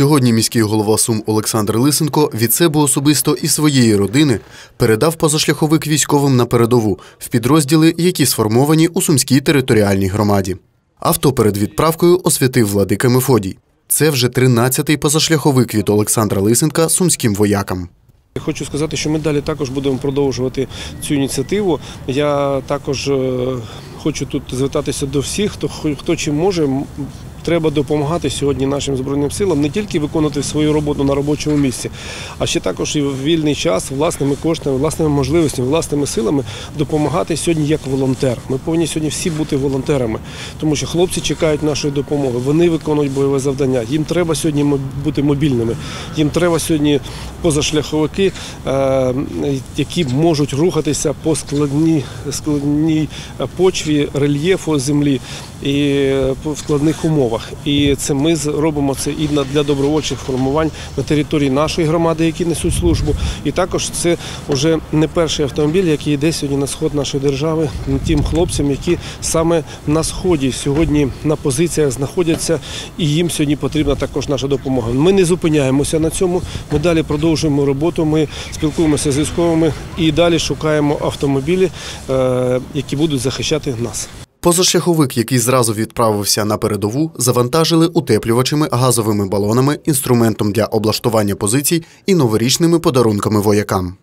Сьогодні міський голова Сум Олександр Лисенко від себе особисто і своєї родини передав позашляховик військовим на передову в підрозділи, які сформовані у Сумській територіальній громаді. Авто перед відправкою освятив владика Мефодій. Це вже 13-й позашляховик від Олександра Лисенка сумським воякам. Хочу сказати, що ми далі також будемо продовжувати цю ініціативу. Я також хочу тут звертатися до всіх, хто чим може. Треба допомагати сьогодні нашим Збройним силам не тільки виконувати свою роботу на робочому місці, а ще також і в вільний час власними коштами, власними можливостями, власними силами допомагати сьогодні як волонтер. Ми повинні сьогодні всі бути волонтерами, тому що хлопці чекають нашої допомоги, вони виконують бойове завдання. Їм треба сьогодні бути мобільними, їм треба сьогодні позашляховики, які можуть рухатися по складній почві, рельєфу землі і в складних умовах. І це ми робимо це і для добровольчих формувань на території нашої громади, які несуть службу. І також це вже не перший автомобіль, який йде сьогодні на сход нашої держави, тим хлопцям, які саме на сході сьогодні на позиціях знаходяться, і їм сьогодні потрібна також наша допомога. Ми не зупиняємося на цьому, ми далі продовжуємо роботу, ми спілкуємося з військовими і далі шукаємо автомобілі, які будуть захищати нас. Позашляховик, який зразу відправився на передову, завантажили утеплювачами, газовими балонами, інструментом для облаштування позицій і новорічними подарунками воякам.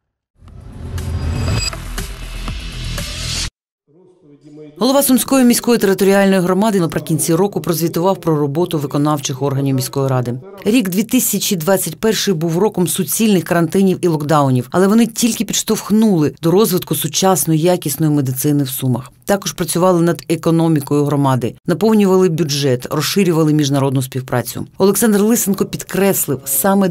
Голова Сумської міської територіальної громади наприкінці року прозвітував про роботу виконавчих органів міської ради. Рік 2021 був роком суцільних карантинів і локдаунів, але вони тільки підштовхнули до розвитку сучасної якісної медицини в Сумах. Також працювали над економікою громади, наповнювали бюджет, розширювали міжнародну співпрацю. Олександр Лисенко підкреслив, саме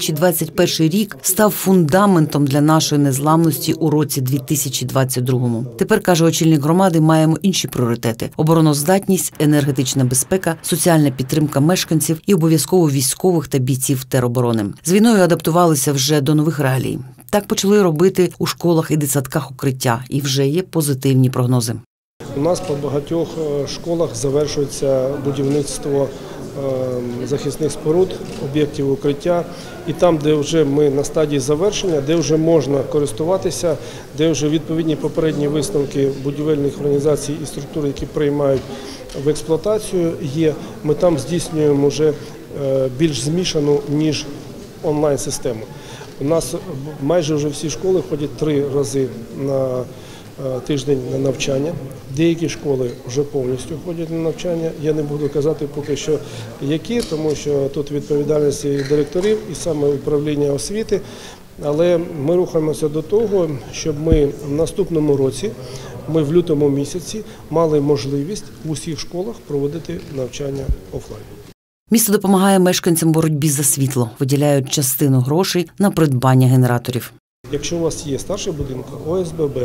2021 рік став фундаментом для нашої незламності у році 2022. Тепер, каже очільник громади, маємо інші пріоритети – обороноздатність, енергетична безпека, соціальна підтримка мешканців і обов'язково військових та бійців тероборони. З війною адаптувалися вже до нових реалій. Так почали робити у школах і дитсадках укриття, і вже є позитивні прогнози. У нас по багатьох школах завершується будівництво захисних споруд, об'єктів укриття. І там, де вже ми на стадії завершення, де вже можна користуватися, де вже відповідні попередні висновки будівельних організацій і структур, які приймають в експлуатацію, є, ми там здійснюємо вже більш змішану, ніж онлайн-систему. У нас майже вже всі школи ходять 3 рази на тиждень на навчання. Деякі школи вже повністю ходять на навчання. Я не буду казати поки що які, тому що тут відповідальність і директорів, і саме управління освіти. Але ми рухаємося до того, щоб ми в наступному році, ми в лютому місяці, мали можливість в усіх школах проводити навчання офлайн. Місто допомагає мешканцям боротьбі за світло, виділяють частину грошей на придбання генераторів. Якщо у вас є старший будинок, ОСББ,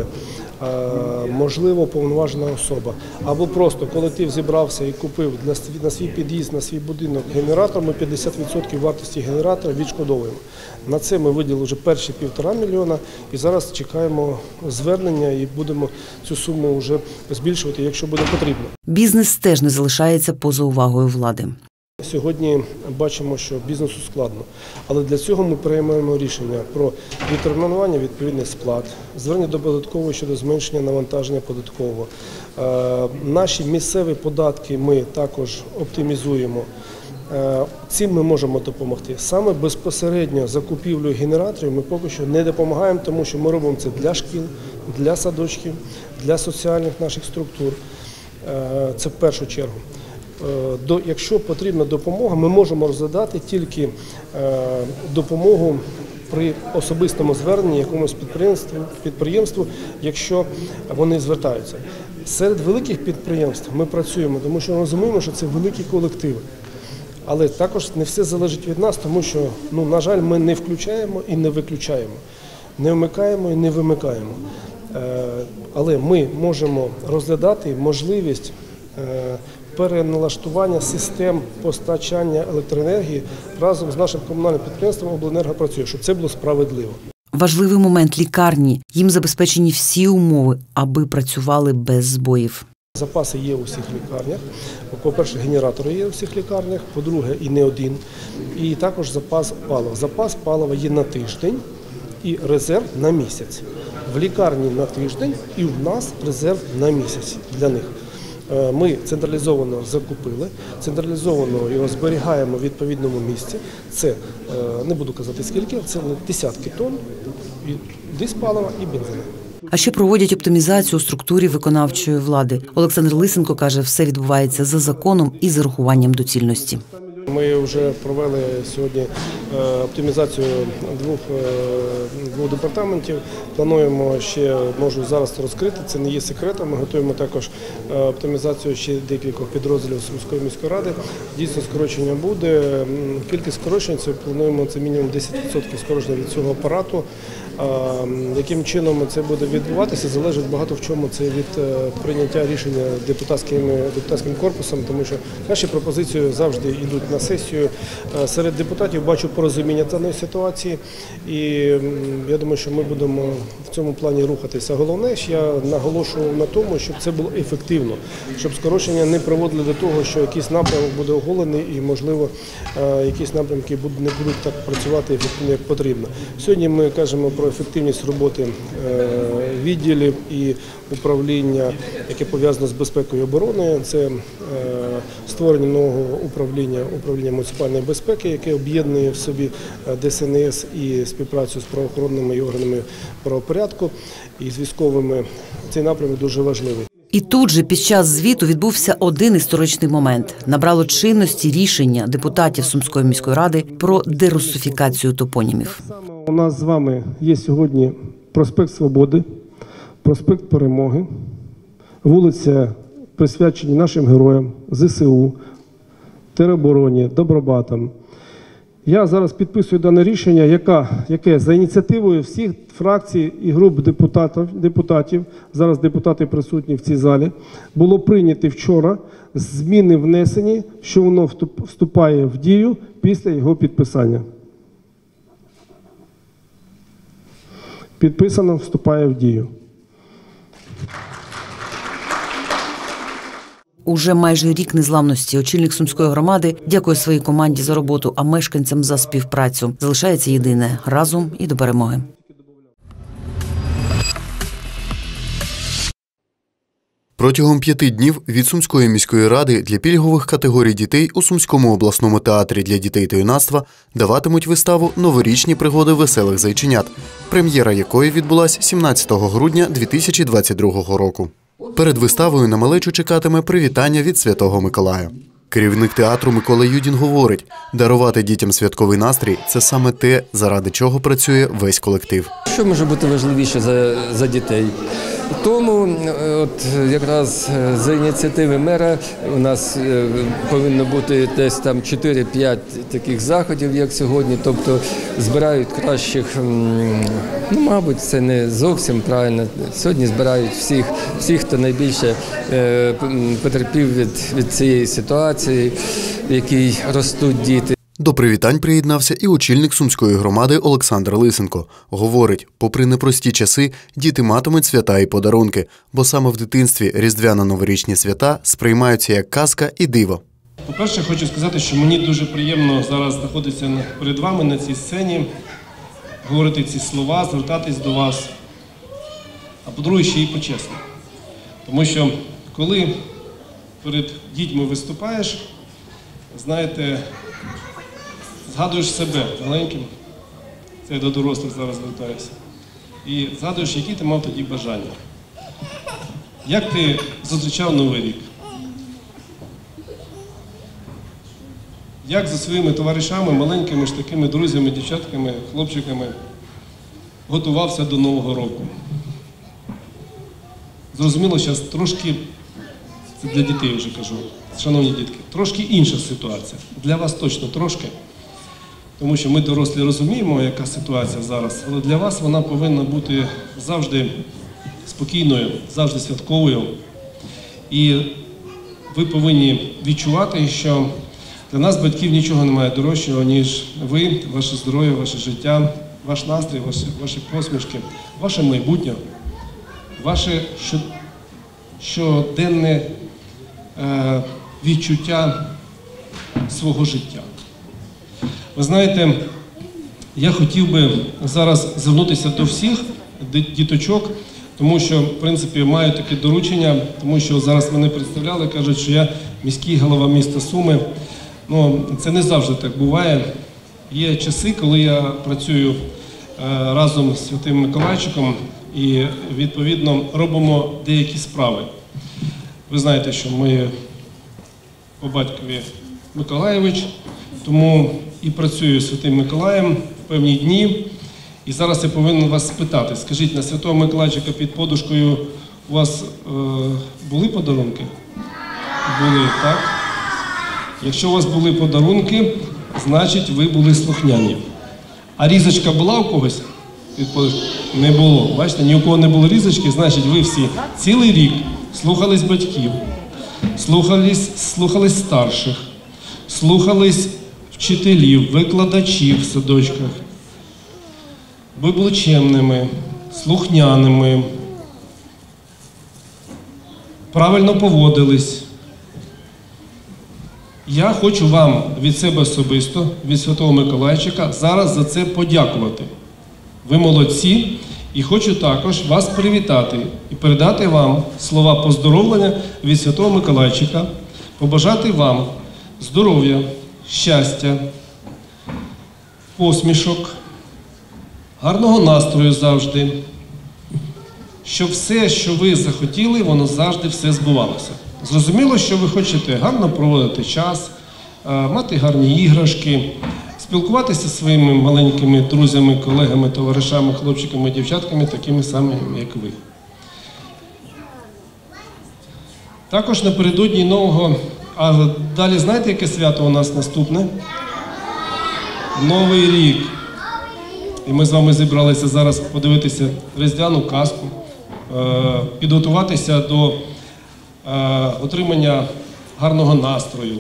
можливо, повноважена особа, або просто колектив зібрався і купив на свій під'їзд, на свій будинок генератор, ми 50% вартості генератора відшкодовуємо. На це ми виділили вже перші 1,5 мільйона і зараз чекаємо звернення і будемо цю суму вже збільшувати, якщо буде потрібно. Бізнес теж не залишається поза увагою влади. Сьогодні бачимо, що бізнесу складно, але для цього ми приймаємо рішення про відтермінування відповідних сплат, звернення до податкової щодо зменшення навантаження податкового. Наші місцеві податки ми також оптимізуємо. Цим ми можемо допомогти. Саме безпосередньо закупівлю генераторів ми поки що не допомагаємо, тому що ми робимо це для шкіл, для садочків, для соціальних наших структур. Це в першу чергу. Якщо потрібна допомога, ми можемо розглядати тільки допомогу при особистому зверненні якомусь підприємству, якщо вони звертаються. Серед великих підприємств ми працюємо, тому що розуміємо, що це великі колективи. Але також не все залежить від нас, тому що, на жаль, ми не включаємо і не виключаємо, не вмикаємо і не вимикаємо. Але ми можемо розглядати можливість переналаштування систем постачання електроенергії разом з нашим комунальним підприємством «Обленерго» працює, щоб це було справедливо. Важливий момент – лікарні. Їм забезпечені всі умови, аби працювали без збоїв. Запаси є у всіх лікарнях. По-перше, генератори є у всіх лікарнях, по-друге, і не один. І також запас палива. Запас палива є на тиждень і резерв на місяць. В лікарні на тиждень і в нас резерв на місяць для них. Ми централізовано закупили, централізовано його зберігаємо в відповідному місці. Це, не буду казати скільки, це десятки тонн дизпалива і бензину. А ще проводять оптимізацію у структурі виконавчої влади. Олександр Лисенко каже, все відбувається за законом і з урахуванням доцільності. Ми вже провели сьогодні оптимізацію двох департаментів. Плануємо ще, можу зараз розкрити, це не є секретом. Ми готуємо також оптимізацію ще декількох підрозділів Сумської міської ради. Дійсно, скорочення буде. Кількість скорочень, плануємо, це мінімум 10% скорочення від цього апарату. Яким чином це буде відбуватися, залежить багато в чому це від прийняття рішення депутатським корпусом, тому що наші пропозиції завжди йдуть на сесію. Серед депутатів бачу порозуміння даної ситуації, і я думаю, що ми будемо в цьому плані рухатися. Головне, що я наголошував на тому, щоб це було ефективно, щоб скорочення не приводили до того, що якийсь напрямок буде оголений і, можливо, якісь напрямки не будуть так працювати ефективно, як потрібно. Сьогодні ми кажемо про ефективність роботи відділів і управління, яке пов'язано з безпекою і обороною. Це створення нового управління муніципальної безпеки, яке об'єднує в собі ДСНС і співпрацю з правоохоронними і органами правопорядку і з військовими. Цей напрямок дуже важливий. І тут же під час звіту відбувся один історичний момент. Набрало чинності рішення депутатів Сумської міської ради про дерусифікацію топонімів. У нас з вами є сьогодні проспект Свободи, проспект Перемоги, вулиця, присвячені нашим героям, ЗСУ, теробороні, Добробатам. Я зараз підписую дане рішення, яке за ініціативою всіх фракцій і груп депутатів, зараз депутати присутні в цій залі, було прийнято вчора, зміни внесені, що воно вступає в дію після його підписання. Підписано, вступає в дію. Уже майже рік незламності очільник Сумської громади дякує своїй команді за роботу, а мешканцям за співпрацю. Залишається єдине – разом і до перемоги. Протягом 5 днів від Сумської міської ради для пільгових категорій дітей у Сумському обласному театрі для дітей та юнацтва даватимуть виставу «Новорічні пригоди веселих зайченят», прем'єра якої відбулась 17 грудня 2022 року. Перед виставою на малечу чекатиме привітання від Святого Миколая. Керівник театру Микола Юдін говорить, дарувати дітям святковий настрій – це саме те, заради чого працює весь колектив. Що може бути важливіше за дітей? Тому от якраз за ініціативи мера у нас повинно бути десь там 4-5 таких заходів, як сьогодні. Тобто збирають кращих, ну, мабуть, це не зовсім правильно. Сьогодні збирають всіх, хто найбільше потерпів від цієї ситуації, в якій ростуть діти. До привітань приєднався і очільник Сумської громади Олександр Лисенко. Говорить, попри непрості часи, діти матимуть свята і подарунки, бо саме в дитинстві різдвяно-новорічні свята сприймаються як казка і диво. По-перше, хочу сказати, що мені дуже приємно зараз знаходитися перед вами на цій сцені, говорити ці слова, звертатись до вас. А по-друге, ще й почесно. Тому що коли перед дітьми виступаєш, знаєте, згадуєш себе маленьким, це я до дорослих зараз звертаюся, і згадуєш, які ти мав тоді бажання. Як ти зустрічав Новий рік? Як за своїми товаришами, маленькими ж такими друзями, дівчатками, хлопчиками готувався до Нового року? Зрозуміло, зараз трошки, це для дітей вже кажу, шановні дітки, трошки інша ситуація. Для вас точно трошки. Тому що ми, дорослі, розуміємо, яка ситуація зараз, але для вас вона повинна бути завжди спокійною, завжди святковою. І ви повинні відчувати, що для нас, батьків, нічого немає дорожчого, ніж ви, ваше здоров'я, ваше життя, ваш настрій, ваші посмішки, ваше майбутнє, ваше щоденне відчуття свого життя. Ви знаєте, я хотів би зараз звернутися до всіх діточок, тому що, в принципі, маю таке доручення, тому що зараз мене представляли, кажуть, що я міський голова міста Суми. Ну, це не завжди так буває. Є часи, коли я працюю разом з Святим Миколайчиком і, відповідно, робимо деякі справи. Ви знаєте, що ми по батькові Миколаєвич, тому і працюю з Святим Миколаєм в певні дні. І зараз я повинен вас спитати, скажіть, на Святого Миколайчика під подушкою у вас були подарунки? Були, так? Якщо у вас були подарунки, значить ви були слухняні. А різочка була у когось під подушкою? Не було. Бачите, ні у кого не було різочки, значить ви всі цілий рік слухались батьків, слухались старших, слухались вчителів, викладачів в садочках. Ви були чемними, слухняними, правильно поводились. Я хочу вам від себе особисто, від Святого Миколайчика, зараз за це подякувати. Ви молодці, і хочу також вас привітати і передати вам слова поздоровлення від Святого Миколайчика, побажати вам здоров'я, щастя, посмішок, гарного настрою завжди, щоб все, що ви захотіли, воно завжди все збувалося. Зрозуміло, що ви хочете гарно проводити час, мати гарні іграшки, спілкуватися зі своїми маленькими друзями, колегами, товаришами, хлопчиками, дівчатками, такими самими, як ви. Також напередодні нового, а далі знаєте, яке свято у нас наступне? Новий рік. І ми з вами зібралися зараз подивитися різдвяну казку, підготуватися до отримання гарного настрою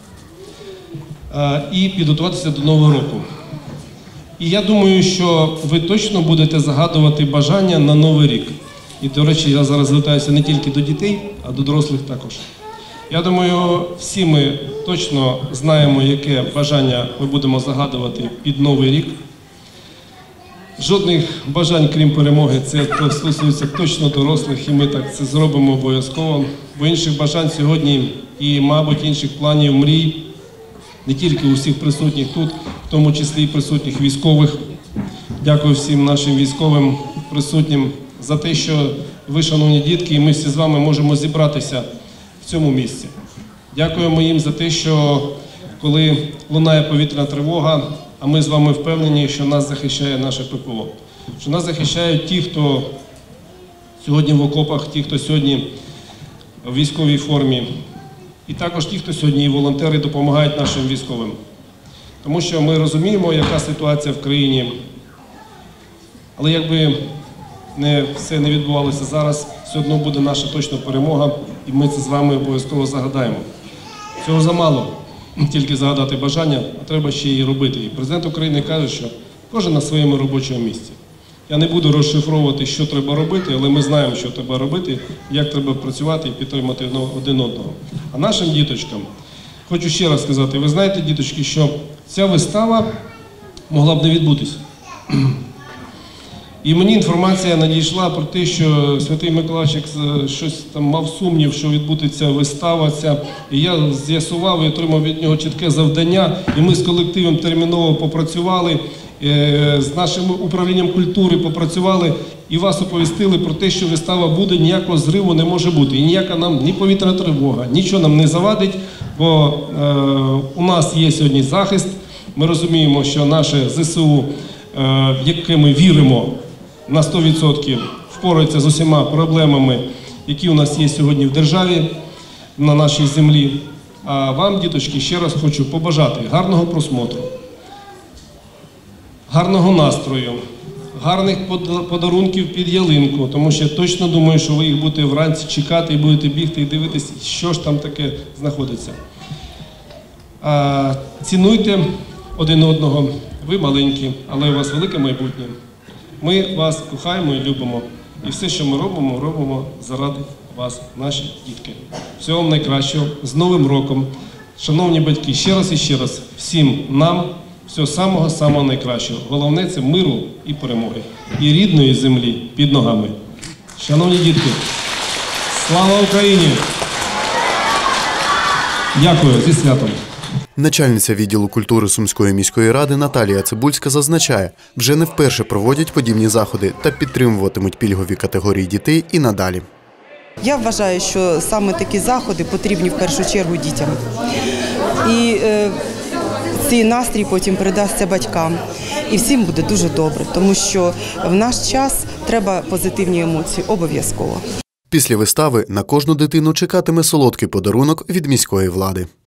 і підготуватися до Нового року. І я думаю, що ви точно будете загадувати бажання на Новий рік. І, до речі, я зараз звертаюся не тільки до дітей, а до дорослих також. Я думаю, всі ми точно знаємо, яке бажання ми будемо загадувати під Новий рік. Жодних бажань, крім перемоги, це стосується точно дорослих, і ми так це зробимо обов'язково. Бо інших бажань сьогодні і, мабуть, інших планів, мрій, не тільки у всіх присутніх тут, в тому числі і присутніх військових. Дякую всім нашим військовим присутнім за те, що ви, шановні дітки, і ми всі з вами можемо зібратися в цьому місці. Дякуємо їм за те, що коли лунає повітряна тривога, а ми з вами впевнені, що нас захищає наше ППО. Що нас захищають ті, хто сьогодні в окопах, ті, хто сьогодні в військовій формі. І також ті, хто сьогодні і волонтери допомагають нашим військовим. Тому що ми розуміємо, яка ситуація в країні. Але якби все не відбувалося зараз, все одно буде наша точна перемога, і ми це з вами обов'язково загадаємо. Цього замало. Тільки загадати бажання, а треба ще й робити. І президент України каже, що кожен на своєму робочому місці. Я не буду розшифровувати, що треба робити, але ми знаємо, що треба робити, як треба працювати і підтримати один одного. А нашим діточкам, хочу ще раз сказати, ви знаєте, діточки, що ця вистава могла б не відбутися. І мені інформація надійшла про те, що Святий Миколайчик щось там мав сумнів, що відбудеться вистава ця. І я з'ясував і отримав від нього чітке завдання. І ми з колективом терміново попрацювали, з нашим управлінням культури попрацювали і вас оповістили про те, що вистава буде, ніякого зриву не може бути. І ніяка нам ні повітряна тривога, нічого нам не завадить, бо у нас є сьогодні захист. Ми розуміємо, що наше ЗСУ, в яке ми віримо, на 100% впорається з усіма проблемами, які у нас є сьогодні в державі, на нашій землі. А вам, діточки, ще раз хочу побажати гарного просмотру, гарного настрою, гарних подарунків під ялинку, тому що я точно думаю, що ви їх будете вранці чекати і будете бігти і дивитися, що ж там таке знаходиться. Цінуйте один одного, ви маленькі, але у вас велике майбутнє. Ми вас кохаємо і любимо. І все, що ми робимо, робимо заради вас, наші дітки. Всього вам найкращого, з Новим роком. Шановні батьки, ще раз всім нам всього самого найкращого. Головне – це миру і перемоги. І рідної землі під ногами. Шановні дітки, слава Україні! Дякую, зі святом! Начальниця відділу культури Сумської міської ради Наталія Цибульська зазначає, вже не вперше проводять подібні заходи та підтримуватимуть пільгові категорії дітей і надалі. Я вважаю, що саме такі заходи потрібні в першу чергу дітям. І цей настрій потім передасться батькам. І всім буде дуже добре, тому що в наш час треба позитивні емоції, обов'язково. Після вистави на кожну дитину чекатиме солодкий подарунок від міської влади.